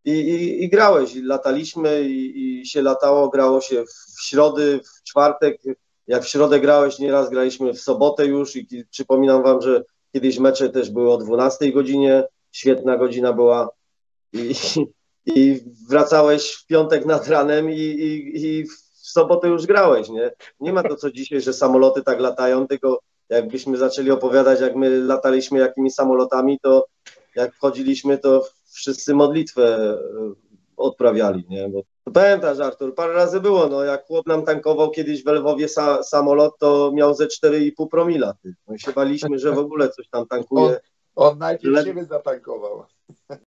i grałeś, i lataliśmy i się latało, grało się w środy, w czwartek, jak w środę grałeś, nieraz graliśmy w sobotę już i przypominam wam, że kiedyś mecze też były o 12 godzinie, świetna godzina była i, i wracałeś w piątek nad ranem i w sobotę już grałeś, nie? Nie ma to co dzisiaj, że samoloty tak latają, tylko jakbyśmy zaczęli opowiadać, jak my lataliśmy jakimi samolotami, to jak wchodziliśmy, to wszyscy modlitwę odprawiali, nie? Bo pamiętasz, Artur, parę razy było, no jak chłop nam tankował kiedyś w Lwowie samolot, to miał ze 4,5 promila. My się baliśmy, że w ogóle coś tam tankuje. On najpierw siebie zatankował.